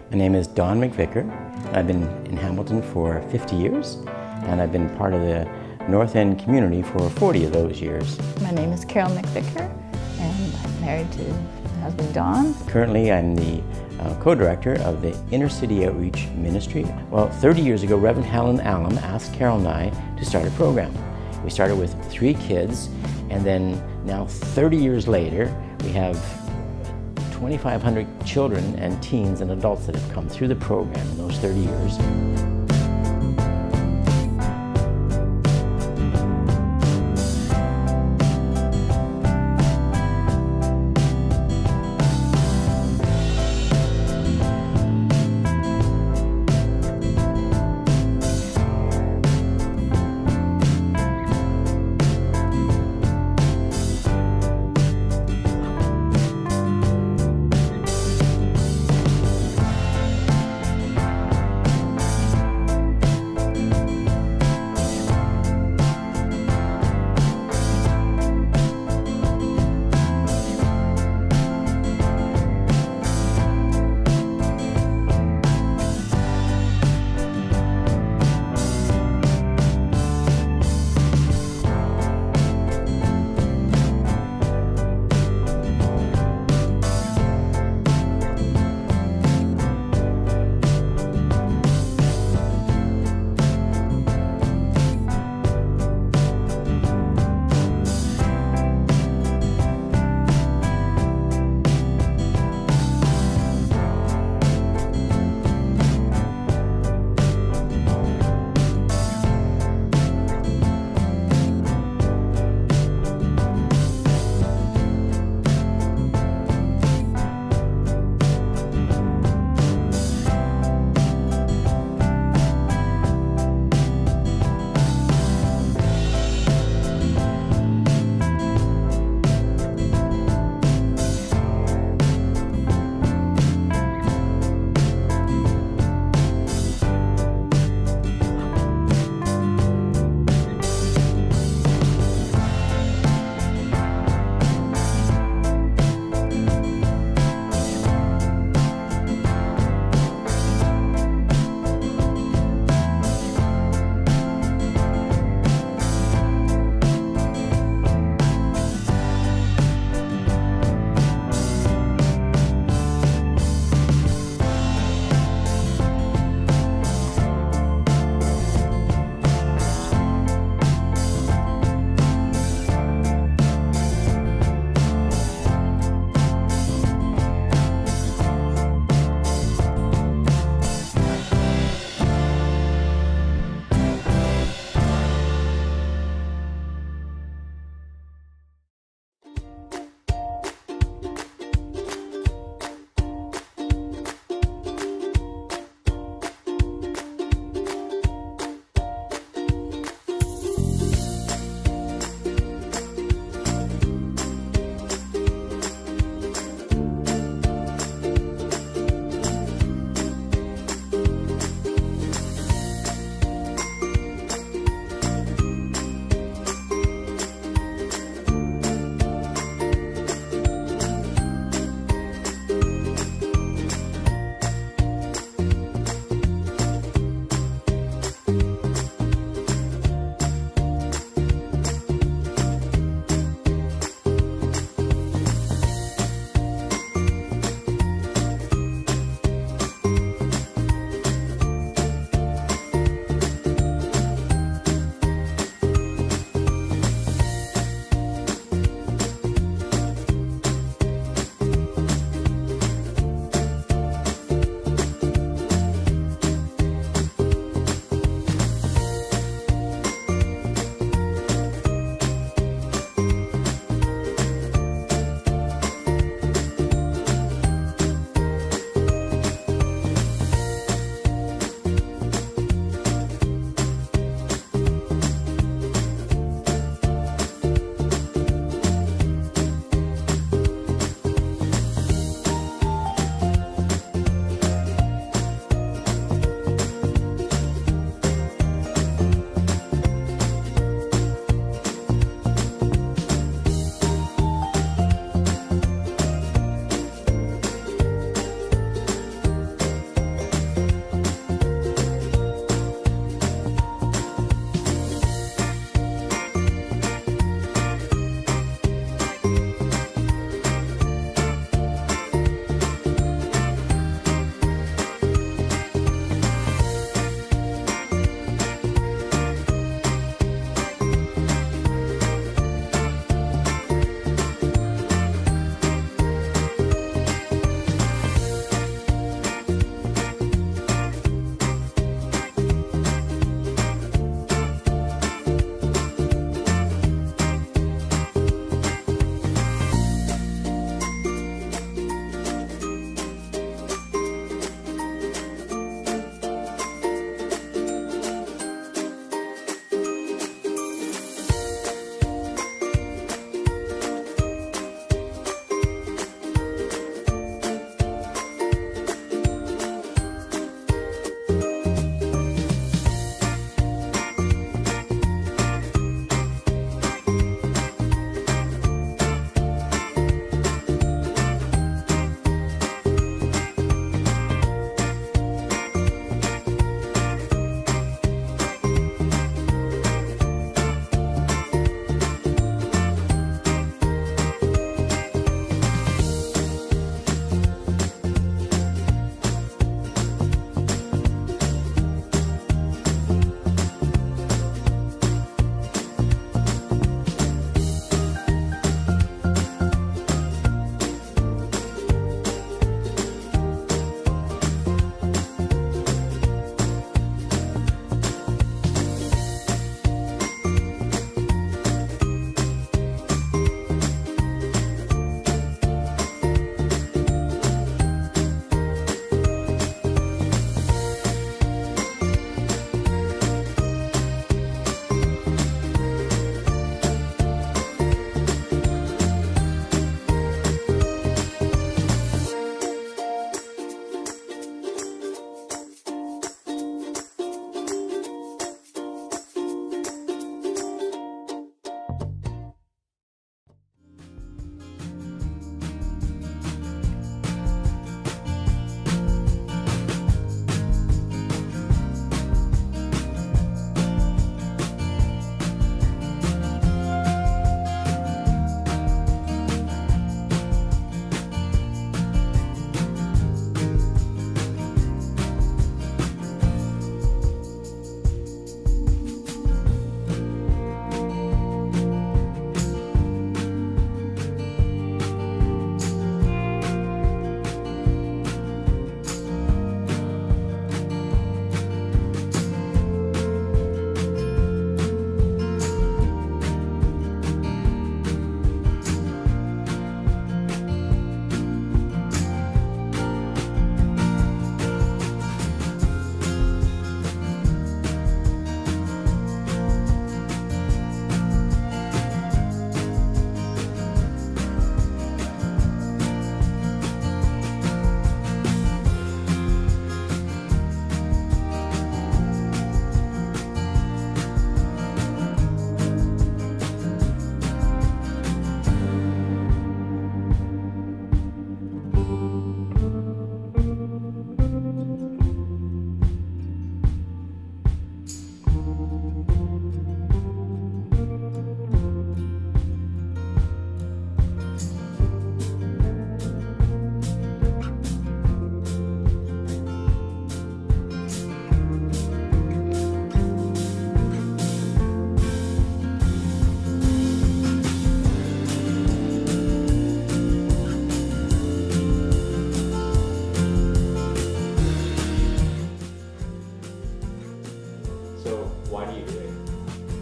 My name is Don McVicker. I've been in Hamilton for 50 years, and I've been part of the North End community for 40 of those years. My name is Carol McVicker, and I'm married to my husband Don. Currently, I'm the co-director of the Inner City Outreach Ministry. Well, 30 years ago, Reverend Helen Allen asked Carol and I to start a program. We started with 3 kids, and then now 30 years later, we have 2,500 children and teens and adults that have come through the program in those 30 years.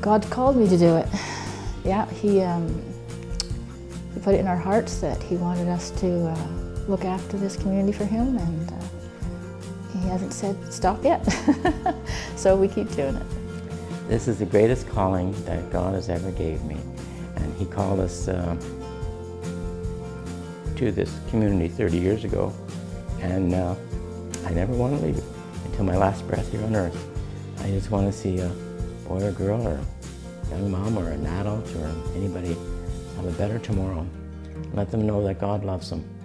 God called me to do it. Yeah, He put it in our hearts that He wanted us to look after this community for Him, and He hasn't said stop yet. So we keep doing it. This is the greatest calling that God has ever gave me, and He called us to this community 30 years ago, and I never want to leave it until my last breath here on earth. I just want to see a boy or girl or a young mom or an adult or anybody have a better tomorrow. Let them know that God loves them.